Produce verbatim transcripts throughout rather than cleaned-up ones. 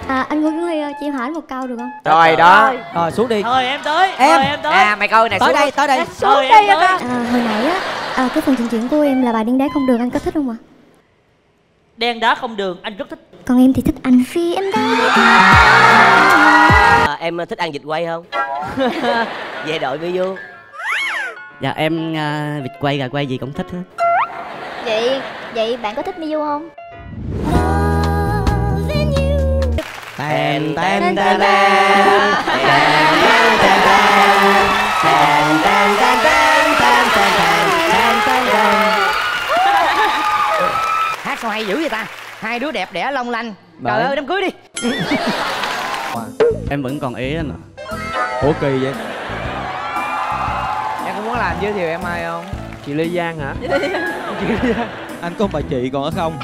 À, anh Quân Huy ơi, chị hỏi một câu được không? Rồi đó. Rồi xuống đi. Thôi em tới. Em. Thôi, em tới. À mày coi này, Tới xuống đây, tới đây. Xuống đây anh ơi. À, hồi nãy á, à, cái phần trình diễn của em là bài Điên Đá Không Đường, anh có thích không ạ? Đen đá không đường, anh rất thích. Còn em thì thích anh khi em đã... À, em thích ăn vịt quay không? Về đội Miu Du. Dạ em uh, vịt quay gà quay gì cũng thích hết. Vậy, vậy bạn có thích Miu Du không? Tàn tàn tàn tàn Hát sao hay dữ vậy ta? Hai đứa đẹp đẽ long lanh. Trời ơi, đám cưới đi. Em vẫn còn ý anh ạ. Ủa kỳ vậy? Em có muốn làm giới thiệu em ai không? Chị Lê Giang hả? Chị Lê Giang. Anh có bà chị còn ở không?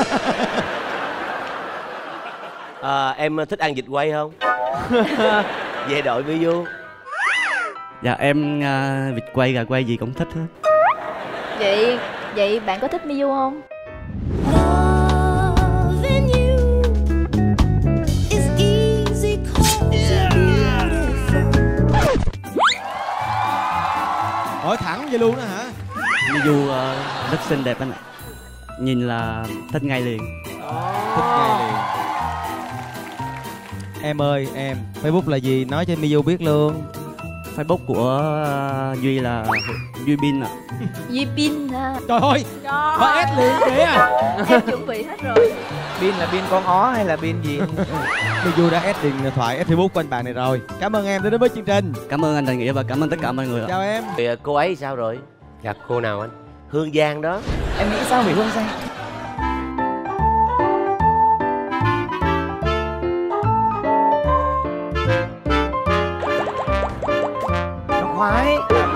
À, em thích ăn vịt quay không? Về đội Miu Du. Dạ em uh, vịt quay gà quay gì cũng thích hết. Vậy, vậy bạn có thích Miu Du không? Hỏi thẳng vậy luôn đó hả? Miu Du uh, rất xinh đẹp anh ạ. Nhìn là thích ngay liền. Thích ngay liền. Em ơi em, Facebook là gì? Nói cho Miu Du biết luôn. Facebook của uh, Duy là Duy Bin ạ. Duy Bin à. Trời ơi, bà ép liền kìa. Em chuẩn bị hết rồi. Pin là pin con ó hay là pin gì? Miu Du đã ép điện thoại, ép Facebook của anh bạn này rồi. Cảm ơn em đã đến với chương trình. Cảm ơn anh Thành Nghĩa và cảm ơn tất cả mọi người ạ. Chào em. Thì cô ấy sao rồi? Gặp cô nào anh? Hương Giang đó. Em nghĩ sao về Hương Giang? Nó khoái.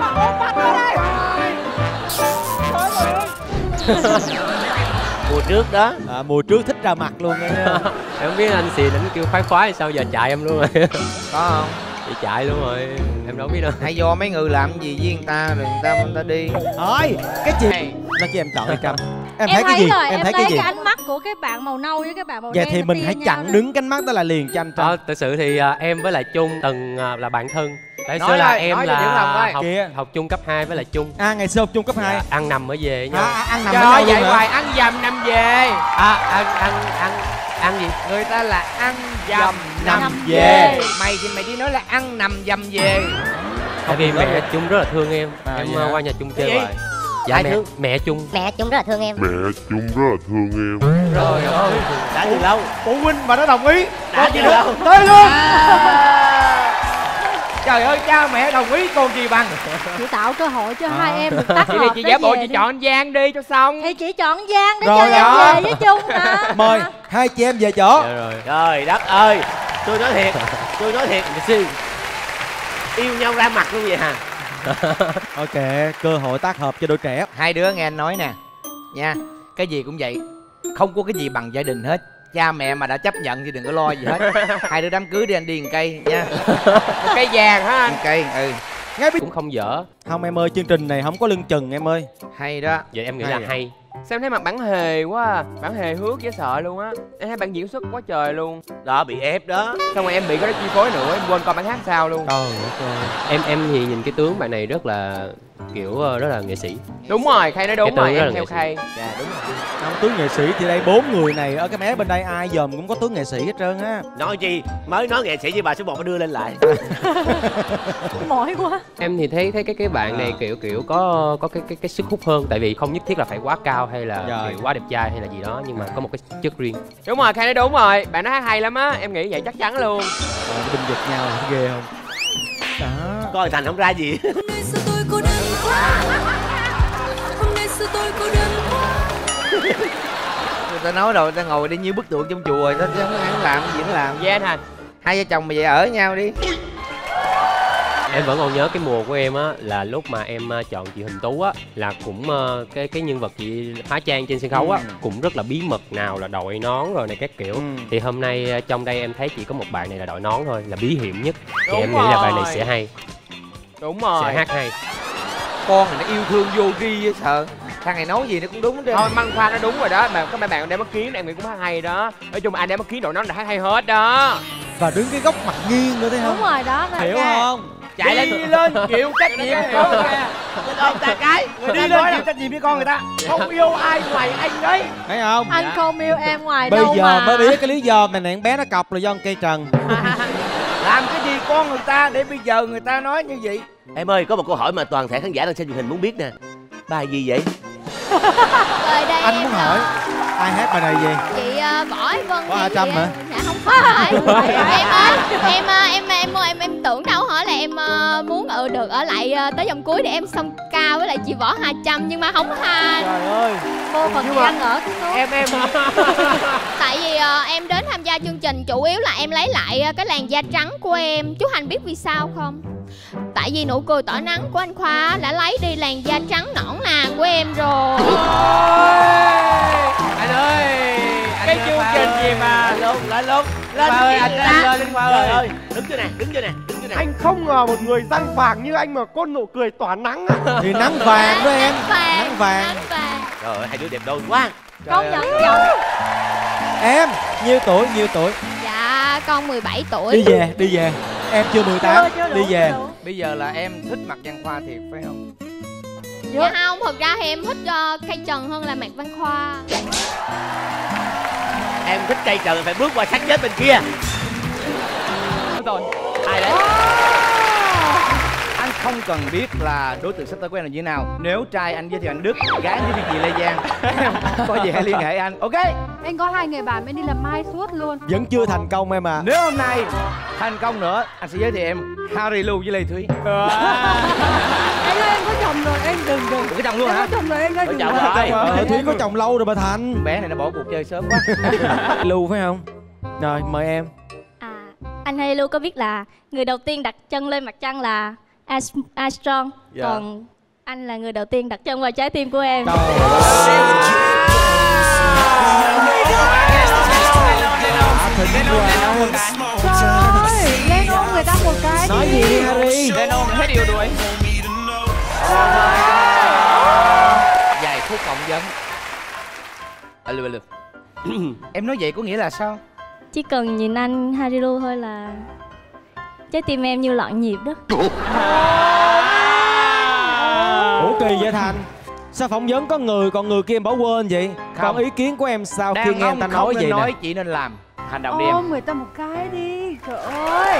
Mùa trước đó. À, mùa trước thích ra mặt luôn nghe. Em không biết anh xì đánh kêu khoái khoái sao giờ chạy em luôn rồi. Có không? Chị chạy luôn rồi, em đâu biết đâu. Hay do mấy người làm gì với người ta rồi người ta người ta đi. Thôi, cái gì? Nó cho em chọn hai trăm. Em, Em thấy cái gì? rồi, Em em thấy cái gì? cái ánh mắt của cái bạn màu nâu với cái bạn màu Vậy đen thì nó mình tia hãy nhau chặn nè. đứng cánh mắt đó là liền cho anh Ờ, Trâm. thực sự thì à, em với lại Trung từng à, là bạn thân. Tại Nói xưa là thôi, em nói cho Tiểu Long là coi. học, Kìa. học chung cấp hai với lại Trung. À, ngày xưa học chung cấp hai. Dạ, ăn nằm ở về À, nhau. à, ăn nằm Trời với nhau ơi, luôn vậy hả? hoài ăn dầm nằm về. À, ăn ăn ăn ăn gì? Người ta là ăn dầm nằm nằm về. về. Mày thì mày đi nói là ăn nằm dầm về. Tại vì mẹ Trung rất là thương em. À, em dạ. qua nhà Trung chơi Cái gì? hoài. Dạ Ai mẹ thương? mẹ Trung. Mẹ chúng rất là thương em. Mẹ Trung rất là thương em. Trời ơi. Đã từ lâu. Phụ huynh mà nó đồng ý. Đã từ lâu. Tới luôn. Trời ơi, cha mẹ đồng ý còn gì bằng. Chị tạo cơ hội cho hai em được tác Chị hợp đi chị để giả bộ về chị đi. chọn Giang đi cho xong. Thì chị chọn Giang để Rồi cho em đó. về với Trung mà. Mời hai chị em về chỗ. Dạ rồi. Trời đất ơi. Tôi nói thiệt. Tôi nói thiệt. Yêu nhau ra mặt luôn vậy hả? Ok, cơ hội tác hợp cho đôi trẻ. Hai đứa nghe anh nói nè nha, cái gì cũng vậy, không có cái gì bằng gia đình hết. Cha mẹ mà đã chấp nhận thì đừng có lo gì hết. Hai đứa đám cưới đi anh đi một cây nha. Một cây vàng hả anh? Một cây, ừ. Ngay biết Cũng không dở. không em ơi, chương trình này không có lưng chừng em ơi. Hay đó. Vậy em nghĩ Hay là à? hay. Sao em thấy mặt bản hề quá à. Bản hề hước dễ sợ luôn á. Em thấy bạn diễn xuất quá trời luôn. Đó, bị ép đó. Xong rồi em bị cái đó chi phối nữa. Em quên coi bản hát sao luôn. Trời ơi. Em em thì nhìn cái tướng bạn này rất là kiểu ờ, rất là nghệ sĩ. Đúng rồi, Khay nói đúng Cái rồi. tướng rất Em là theo nghệ sĩ. Khay. Dạ đúng rồi. Không, tướng nghệ sĩ thì đây bốn người này ở cái mé bên đây ai dòm cũng có tướng nghệ sĩ hết trơn á. Nói chi, mới nói nghệ sĩ với bà số một mới đưa lên lại. Mỏi quá. Em thì thấy thấy cái cái bạn này kiểu kiểu có có cái cái cái sức hút hơn, tại vì không nhất thiết là phải quá cao hay là Rồi. kiểu quá đẹp trai hay là gì đó, nhưng mà có một cái chất riêng. Đúng rồi, Khay nói đúng rồi. Bạn nói hát hay lắm á. Em nghĩ vậy chắc chắn luôn. Ờ, nó binh giật nhau ghê không? Đó. Coi Thành không ra gì. Người ta nói rồi, người ta ngồi đi như bức tượng trong chùa rồi, ta hắn làm gì nó làm. Dạ anh Thành. Hai vợ chồng mày về ở nhau đi. Em vẫn còn nhớ cái mùa của em á, là lúc mà em ờ, chọn chị Huỳnh Tú á, là cũng ờ, cái cái nhân vật chị hóa trang trên sân khấu á, Ừ. cũng rất là bí mật, nào là đội nón rồi này các kiểu. Ừ. Thì hôm nay ờ, trong đây em thấy chỉ có một bạn này là đội nón thôi, là bí hiểm nhất. Thì Đúng em nghĩ là bạn này rồi. sẽ hay, Đúng sẽ rồi. hát hay. Con này nó yêu thương vô tri với sợ. Thằng này nói gì nó cũng đúng chứ. Thôi Măng Khoa nó đúng rồi đó, mà các bạn bạn đem mắt kiến em nghĩ cũng hát hay đó. Nói chung anh đem mắt kiến đội nó là hát hay hết đó. Và đứng cái góc mặt nghiêng nữa thấy không? Đúng rồi đó. Hiểu không? Chạy lên đi lên chịu trách nhiệm hiểu không nha. Ôm ta cái đi lên chịu trách nhiệm với con người ta. Không yêu ai ngoài anh đấy. Thấy không? Anh không yêu em ngoài Bây đâu giờ mà. mới biết cái lý do mà nạn bé nó cọc là do con cây trần. Làm cái gì con người ta để bây giờ người ta nói như vậy. Em ơi, có một câu hỏi mà toàn thể khán giả đang xem truyền hình muốn biết nè. Bài gì vậy? Rồi đây Anh em muốn hỏi ai hát bài này gì? chị uh, Võ Ái Vân. Võ Hạ hay Trâm gì hả? á? Dạ không phải. em ơi, em em em em em em tưởng đâu hỏi là em uh, muốn ừ, được ở lại uh, tới vòng cuối để em song ca với lại chị Võ Hạ Trâm nhưng mà không tha. Trời ơi. Cô phần Nhưng mà- ăn ở cái số. Em em Tại vì uh, em đến tham gia chương trình chủ yếu là em lấy lại uh, cái làn da trắng của em. Chú Hành biết vì sao không? Tại vì nụ cười tỏa nắng của anh Khoa đã lấy đi làn da trắng nõn nà của em rồi. anh ơi cái chương trình gì mà Lên luôn, lên luôn. Lên Khoa ơi, gì anh vậy lên, ta? lên, lên, Khoa Trời ơi. ơi, đứng chỗ nè, đứng chỗ nè, đứng chỗ nè. anh không ngờ một người răng vàng như anh mà có nụ cười tỏa nắng á. Thì nắng vàng đó em. Nắng vàng. Nắng vàng. Nắng vàng. Trời ơi, hai đứa đẹp đôi quá. Công nhận giọng. Em nhiêu tuổi, nhiêu tuổi? Dạ con mười bảy tuổi. Đi về, đi về. Em chưa mười tám, Chưa, chưa đủ, đi về. chưa đủ. Bây giờ là em thích mặt Văn Khoa thiệt phải không? Dạ không, thật ra thì em thích uh, Cây Trần hơn là Mạc Văn Khoa. Em thích cây trần phải bước qua sát chết bên kia. Rồi Ai đấy? Anh không cần biết là đối tượng sắp tới của em là như thế nào. Nếu trai anh giới thiệu anh Đức, gái anh giới thiệu chị Lê Giang. Có gì hãy liên hệ anh. Ok. Anh có hai người bạn mới đi làm mai suốt luôn. Vẫn chưa thành công em à. Nếu hôm nay thành công nữa, anh sẽ giới thiệu em Harry Lưu với Lê Thúy. Anh ơi em có chồng rồi, anh đừng đừng. Cái chồng luôn Em hả? có chồng rồi anh ơi Có đừng. chồng đừng. rồi. Ờ, Thúy có chồng lâu rồi bà Thành. Bé này nó bỏ cuộc chơi sớm quá. Lưu phải không? Rồi mời em. À, anh hay Lưu có biết là người đầu tiên đặt chân lên mặt trăng là As- Armstrong. Dạ. Còn anh là người đầu tiên đặt chân vào trái tim của em. Trời ơi, lên ôm người ta một cái Nói đi. gì đi Harry? lên ôm hết yêu đuổi. Vài phút phỏng vấn. Alo alo. Em nói vậy có nghĩa là sao? Chỉ cần nhìn anh Hariru thôi là trái tim em như loạn nhịp đó. Ủa kỳ vậy Thành? Sao phỏng vấn có người còn người kia em bỏ quên vậy? Còn ý kiến của em sao khi Đàn nghe ông người ta không nói nên vậy nói nè? chỉ nên làm. Hành động đi em. Ôm người ta một cái đi. Trời ơi.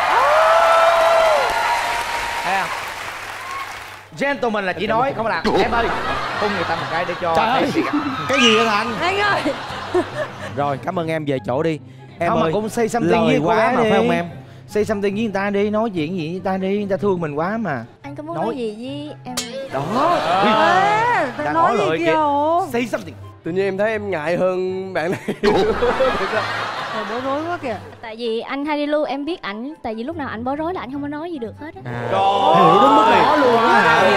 Thấy không? Gentleman là chỉ nói không làm. Em ơi, hôn người ta một cái để cho Trời thấy ơi. gì cả. Cái gì vậy Thành? Anh ơi. Rồi cảm ơn em về chỗ đi. Em Không mà ơi, cũng say something lời với cô quá bé mà đi. phải không em? Say something với người ta đi, nói chuyện gì với người ta đi, người ta thương mình quá mà. Anh có muốn Nói. nói gì với em? Đó. Ê, Đã tao ngỏ nói lời gì kìa. kia hổ. Say something. Tự nhiên em thấy em ngại hơn bạn này. Trời, bối rối quá kìa. Tại vì anh Hariru em biết ảnh, tại vì lúc nào ảnh bối rối là ảnh không có nói gì được hết á. Hiểu đến mức đó luôn á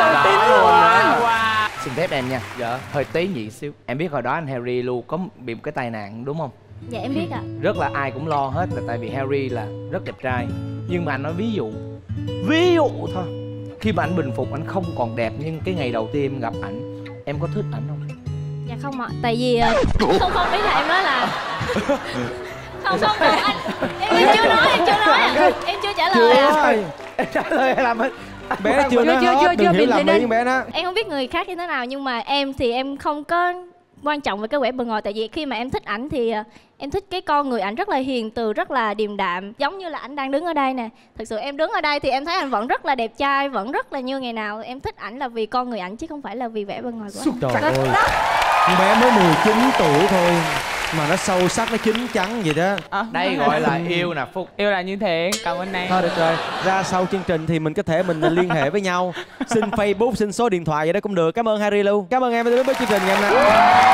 hả? Xin phép em nha. Dạ. Hơi tế nhị xíu. Em biết hồi đó anh Harry Lu có bị một cái tai nạn đúng không? Dạ em biết ạ. Rất là ai cũng lo hết là tại vì Harry là rất đẹp trai. Nhưng mà anh nói ví dụ, ví dụ thôi. Khi mà anh bình phục anh không còn đẹp nhưng cái ngày đầu tiên em gặp ảnh, em có thích ảnh không? Dạ không ạ. Tại vì ờ, không không ý là em nói là không không không anh em, em chưa nói em chưa nói à. Em chưa trả lời à. Em trả lời hay làm hết? Bé chưa Chưa, nói chưa, hết, chưa, đừng chưa, hiểu bình lầm tĩnh ý anh. con bé đó. Em không biết người khác như thế nào nhưng mà em thì em không có quan trọng về cái vẻ bề ngoài. Tại vì khi mà em thích ảnh thì ờ, em thích cái con người ảnh rất là hiền từ, rất là điềm đạm. Giống như là ảnh đang đứng ở đây nè. Thực sự em đứng ở đây thì em thấy anh vẫn rất là đẹp trai, vẫn rất là như ngày nào. Em thích ảnh là vì con người ảnh chứ không phải là vì vẻ bề ngoài của anh. Trời ơi, con bé mới mười chín tuổi thôi mà nó sâu sắc, nó chín chắn vậy đó. Đây gọi là yêu nè Phúc. Yêu là như thế. Cảm ơn anh. Thôi được rồi, ra sau chương trình thì mình có thể mình liên hệ với nhau. Xin Facebook, xin số điện thoại vậy đó cũng được. Cảm ơn Harry Lưu. Cảm ơn em đã đến với chương trình ngày hôm nay.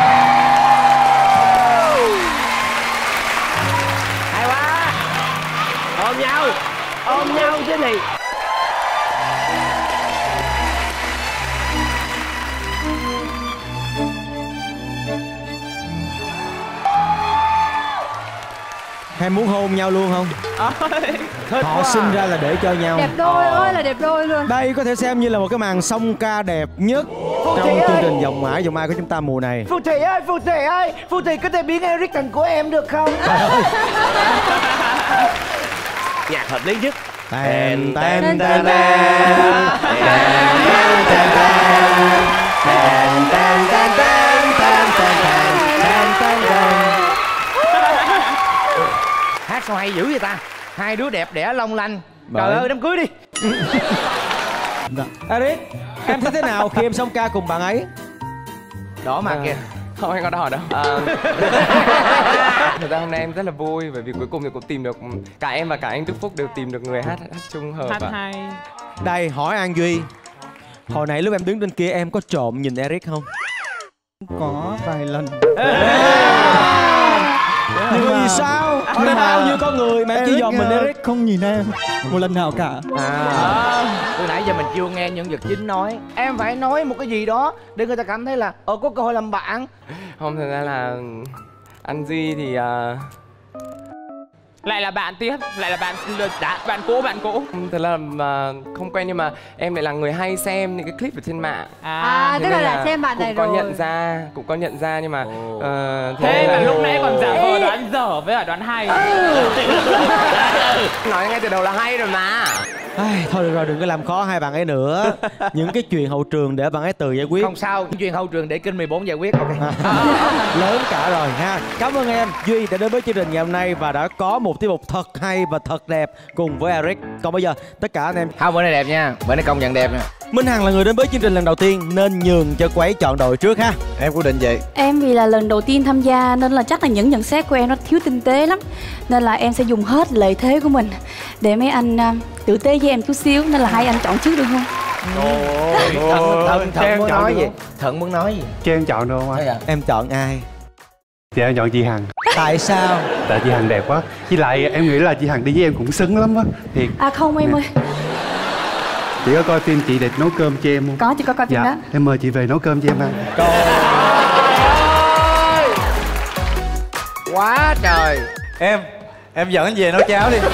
Hay quá. Ôm nhau. Ôm nhau chứ gì. Hay muốn hôn nhau luôn không? Họ sinh ra là để cho nhau. Đẹp đôi ơi là đẹp đôi luôn. Đây có thể xem như là một cái màn song ca đẹp nhất trong chương trình Vòng Mãi Vòng Ai của chúng ta mùa này. Phù thủy ơi, phù thủy ơi, phù thủy có thể biến Eric thành của em được không? Nhạc hợp lý nhất. Tàn tàn tàn tàn Hát sao hay dữ vậy ta? Hai đứa đẹp đẽ long lanh. Trời ơi, đám cưới đi. Eric, em thấy thế nào khi em song ca cùng bạn ấy? Đỏ mặt kìa. Không, anh có đỏ đâu. À, thực ra hôm nay em rất là vui bởi vì cuối cùng thì cũng tìm được, cả em và cả anh Đức Phúc đều tìm được người hát, hát chung hợp. Hát ạ. hay. Đây, hỏi An Duy. Hồi nãy lúc em đứng trên kia em có trộm nhìn Eric không? Có vài lần. Nhưng mà vì sao? Ở đây bao nhiêu con người mà em chỉ dòm mình Eric? Không nhìn em một lần nào cả. À, từ nãy giờ mình chưa nghe nhân vật chính nói. Em phải nói một cái gì đó để người ta cảm thấy là ờ có cơ hội làm bạn. Không, thật ra là anh Duy thì uh... lại là bạn tiếp, lại là bạn đã bạn cũ, bạn cũ. Thật là uh, không quen nhưng mà em lại là người hay xem những cái clip ở trên mạng. À, tức là, là xem bạn này cũng rồi. có nhận ra, cũng có nhận ra nhưng mà uh, Thế mà là... lúc nãy còn giả vờ đoán dở với cả đoán hay. Nói ngay từ đầu là hay rồi mà. Ai, thôi được rồi, đừng có làm khó hai bạn ấy nữa. Những cái chuyện hậu trường để bạn ấy tự giải quyết. Không sao, những chuyện hậu trường để kênh mười bốn giải quyết. Ok. Lớn cả rồi ha. Cảm ơn em Duy đã đến với chương trình ngày hôm nay và đã có một tiết mục thật hay và thật đẹp cùng với Eric. Còn bây giờ tất cả anh em. Không, bữa nay đẹp nha, bữa nay công nhận đẹp nha. Minh Hằng là người đến với chương trình lần đầu tiên nên nhường cho cô ấy chọn đội trước ha. Em quyết định vậy. Em vì là lần đầu tiên tham gia nên là chắc là những nhận xét của em nó thiếu tinh tế lắm. Nên là em sẽ dùng hết lợi thế của mình để mấy anh uh, tử tế với em chút xíu. Nên là hai anh chọn trước được không? Ồ, Thận, Thận muốn nói gì? Thận muốn nói gì? Cho em chọn được không anh? Em chọn ai? Dạ em chọn chị Hằng. Tại sao? Tại chị Hằng đẹp quá. Với lại em nghĩ là chị Hằng đi với em cũng xứng lắm á. Thiệt. À không em ơi. Chị có coi phim Chị Đẹp Nấu Cơm cho em không? Có, chị có coi phim dạ. đó. Em mời chị về nấu cơm cho em ăn. Quá trời. Em, em dẫn anh về nấu cháo đi.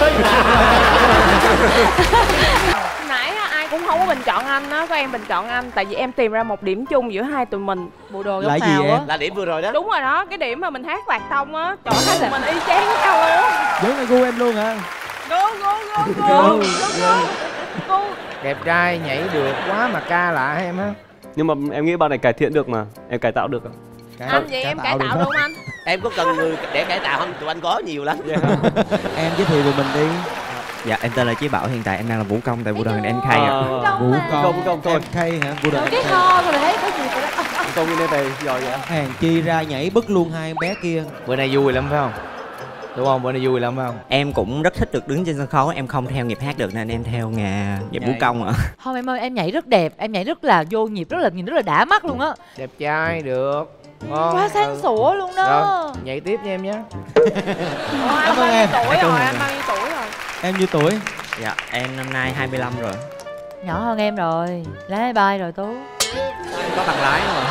Nãy ai cũng không có bình chọn anh á, có em bình chọn anh. Tại vì em tìm ra một điểm chung giữa hai tụi mình. Bộ đồ là góc gì nào em? á. Là điểm vừa rồi đó. Đúng rồi đó, cái điểm mà mình hát Lạc Tông á. Trời ơi, hai tụi mình y chang với nhau luôn. Giống là gu em luôn hả? Gu, gu, gu, gu, gu. Đẹp trai, nhảy được quá mà ca lạ em á. Nhưng mà em nghĩ bạn này cải thiện được mà. Em cải tạo được không? Anh vậy em cải tạo luôn anh. Em có cần người để cải tạo không? Tụi anh có nhiều lắm. Em giới thiệu về mình đi. Dạ em tên là Chí Bảo, hiện tại em đang là vũ công tại vũ đoàn em Khay ạ. Vũ công, vũ công em Khay hả? Vũ đoàn Cái kho rồi thấy có gì rồi đó. Công như đây giỏi vậy. Hàng chi ra nhảy bứt luôn hai em bé kia. Bữa nay vui lắm phải không? Đúng không? Bữa nay vui lắm phải không? Em cũng rất thích được đứng trên sân khấu, em không theo nghiệp hát được nên em theo nghề nghiệp vũ công ạ. Không em ơi, em nhảy rất đẹp, em nhảy rất là vô nhịp, rất là nhìn rất là đã mắt luôn á. Đẹp trai được. Ngon. Quá sáng sủa luôn đó. Rồi, nhảy tiếp nha em nhé. Cảm ơn em. Tuổi rồi, anh bao nhiêu tuổi rồi? Em nhiêu tuổi? Dạ em năm nay hai mươi lăm rồi. Nhỏ hơn em rồi, lái bay rồi Tú. Em có bằng lái rồi.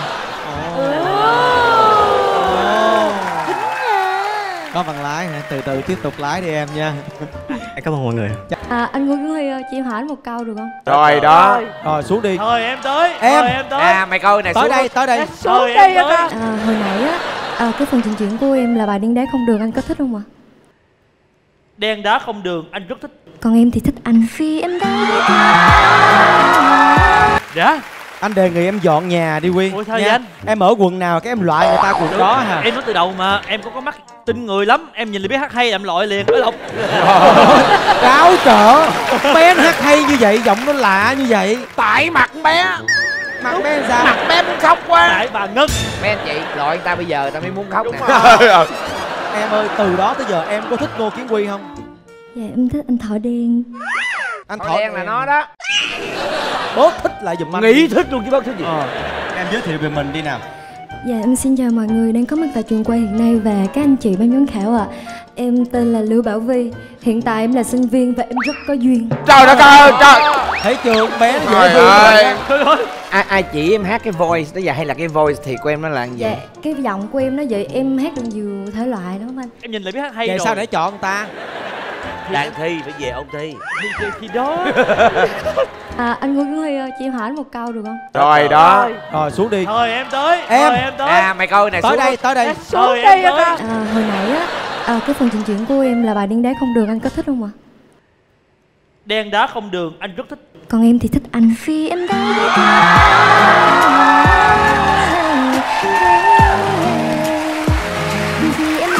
Có bằng lái hả? Từ từ tiếp tục lái đi em nha. Em cảm ơn mọi người. À, anh Nguyễn Huy ơi, chị hỏi một câu được không? Rồi đó. Rồi xuống đi. Thôi em tới. Em. Thôi, em tới. À mày coi này, tới xuống đây, tới đây. Xuống Thôi, đi em á tới. con. À, hồi nãy á, à, cái phần trình diễn của em là bài Điên Đá Không Đường, anh có thích không ạ? Đen đá không đường, anh rất thích. Còn em thì thích anh. Vì em đã... Dạ. Anh đề nghị em dọn nhà đi Huy. Ủa sao nha. vậy anh? Em ở quận nào cái em loại người ta quận đó hả? Em nói từ đầu mà, em có có mắt tin người lắm. Em nhìn là biết hát hay em loại liền. Ôi lộc. Tráo trở. Bé nó hát hay như vậy, giọng nó lạ như vậy. Tại mặt bé. Mặt bé sao? Mặt bé muốn khóc quá. Tại bà ngất. Mấy anh chị loại ta bây giờ ta mới muốn khóc nè. Em ơi, từ đó tới giờ em có thích Ngô Kiến Huy không? Dạ em thích anh Thọ Đen. Anh Thỏ đen là nó đó. Bố thích lại giùm anh. Nghĩ thích luôn chứ bác thích gì. Ờ. Em giới thiệu về mình đi nào. Dạ em xin chào mọi người đang có mặt tại trường quay hiện nay và các anh chị ban giám khảo ạ. À. Em tên là Lưu Bảo Vi, hiện tại em là sinh viên và em rất có duyên. Trời đất ơi, trời. Thấy chưa, bé nó Trời dễ ơi. thương. Ai, ai chỉ em hát cái voice đó giờ hay là cái voice thì của em nó là gì? Dạ, cái giọng của em nó vậy, em hát được nhiều thể loại đó anh. Em nhìn lại biết hát hay Vậy rồi. sao để chọn người ta? Đang thi phải về ôn thi. Thì, thì đó. À, anh Nguyễn Quốc Huy ơi, chị em hỏi anh một câu được không? Rồi đó. Rồi xuống đi. Thôi em tới. Em. Thôi, em tới. À mày coi này, tới xuống đây, tới đây. Xuống Thôi, đi em á tới. con. À, hồi nãy á, à, cái phần trình diễn của em là bài Điên Đá Không Đường, anh có thích không ạ? Đen đá không đường, anh rất thích. Còn em thì thích anh. Vì em đã vì em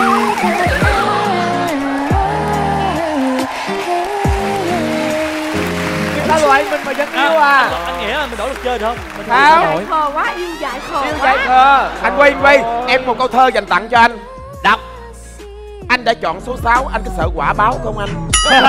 ta loại mình mà vẫn yêu à. Anh, anh nghĩ là mình đổi luật chơi được không? Mình Sao? Dại khờ quá, yêu dại khờ Yêu quá. dại khờ. Anh quay quay, em một câu thơ dành tặng cho anh. Đọc. Anh đã chọn số sáu, anh có sợ quả báo không anh?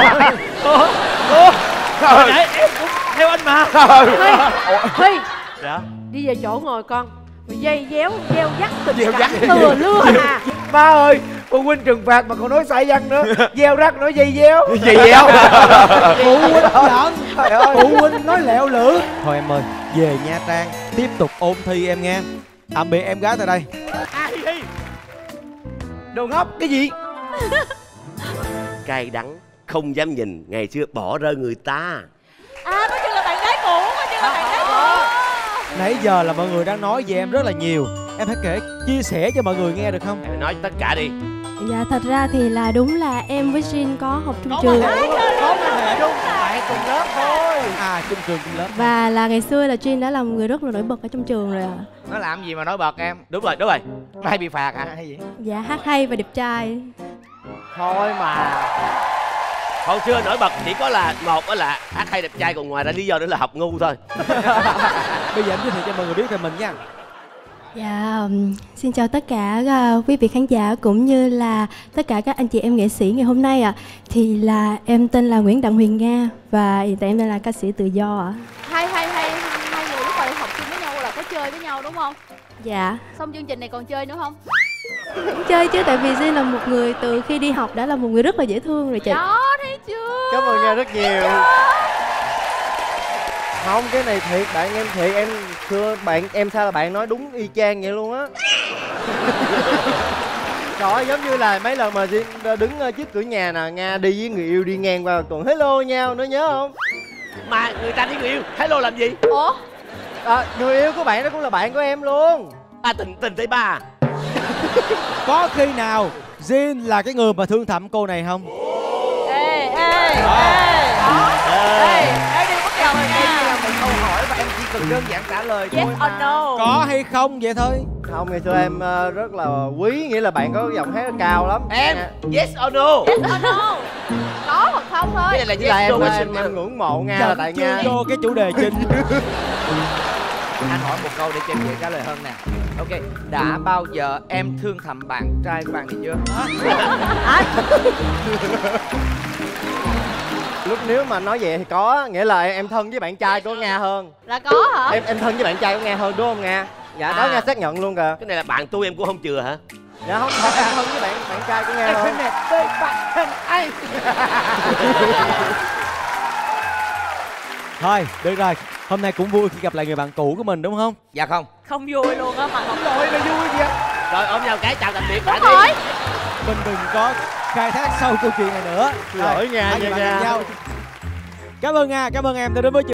Hồi nãy em cũng theo anh mà. Huy, Dạ. đi về chỗ ngồi con. Rồi dây déo, gieo dắt tình Gieo cảm dắt. thừa lưa à. Ba ơi, phụ huynh trừng phạt mà còn nói sai văn nữa. Gieo rắc nói dây déo. Dây déo. Phụ huynh giỡn. Phụ huynh nói lẹo lưỡi. Thôi em ơi, về Nha Trang tiếp tục ôn thi em nghe. Tạm biệt em gái tại đây. À, hi, hi. Đồ ngốc cái gì? Cay đắng không dám nhìn, ngày xưa bỏ rơi người ta. À, có chừng là bạn gái cũ, có chừng là bạn gái cũ. Nãy giờ là mọi người đang nói về em rất là nhiều. Em hãy kể, chia sẻ cho mọi người nghe được không? Em nói tất cả đi. Dạ, thật ra thì là đúng là em với Jin có học chung trường. Có quan hệ đúng, bạn cùng lớp thôi. À, chung trường chung lớp. Và là ngày xưa là Jin đã là một người rất là nổi bật ở trong trường rồi ạ. Nó làm gì mà nói bật em? Đúng rồi, đúng rồi. Mai bị phạt hả hay gì? Dạ, hát hay và đẹp trai. Thôi mà. Còn chưa nổi bật, chỉ có là một đó là hát hay đẹp trai, còn ngoài ra lý do nữa là học ngu thôi. Bây giờ em giới thiệu cho mọi người biết về mình nha. Dạ, um, xin chào tất cả uh, quý vị khán giả cũng như là tất cả các anh chị em nghệ sĩ ngày hôm nay ạ. À. Thì là em tên là Nguyễn Đặng Huyền Nga và hiện tại em đang là ca sĩ tự do ạ. À. Hai hai hai hai người lúc mà học chung với nhau là có chơi với nhau đúng không? Dạ. Xong chương trình này còn chơi nữa không? Cũng chơi chứ, tại vì Jin là một người từ khi đi học đã là một người rất là dễ thương rồi chị. Đó, thấy chưa? Cảm ơn Nga rất nhiều. Không, cái này thiệt, bạn em thiệt, em thưa bạn em sao là bạn nói đúng y chang vậy luôn á. Trời ơi, giống như là mấy lần mà đứng trước cửa nhà nè, Nga đi với người yêu đi ngang qua còn hello nhau nữa, nhớ không? Mà người ta đi người yêu, hello làm gì? Ủa? À, người yêu của bạn đó cũng là bạn của em luôn. À, tình tình tay ba. Có khi nào Jin là cái người mà thương thầm cô này không? Ê, ê, ê. Đó. Ê, ê đi bắt đầu đây là một câu hỏi và em chỉ cần đơn giản trả lời yes thôi or mà. no. Có hay không vậy thôi. Không, ngày xưa em uh, rất là quý, nghĩa là bạn có giọng hát cao lắm. Em, yes or no? Yes or no? Có hoặc không thôi. Cái này là Chỉ là yes em, no em, em ngưỡng mộ Nga là tại chưa Nga vô cái chủ đề chính. Anh hỏi một câu để cho em dễ trả lời hơn nè. Ok, đã bao giờ em thương thầm bạn trai của bạn này chưa? Lúc nếu mà nói vậy thì có, nghĩa là em thân với bạn trai của Nga hơn. Là có hả? Em em thân với bạn trai của Nga hơn đúng không Nga? Dạ, đó À. Nga xác nhận luôn kìa. Cái này là bạn tôi em cũng không chừa hả? Dạ không, thật em thân với bạn bạn trai của Nga Em hơn. phải nè, đây bạn thân anh. Thôi, được rồi. Hôm nay cũng vui khi gặp lại người bạn cũ của mình đúng không? Dạ không. Không vui luôn á mà không Rồi là vui gì á. Rồi ôm nhau cái chào tạm biệt bạn Đúng đi. rồi. Mình đừng có khai thác sâu câu chuyện này nữa. Xin lỗi Nga hai nha người bạn Nga. gặp nhau. Cảm ơn Nga, cảm ơn em đã đến với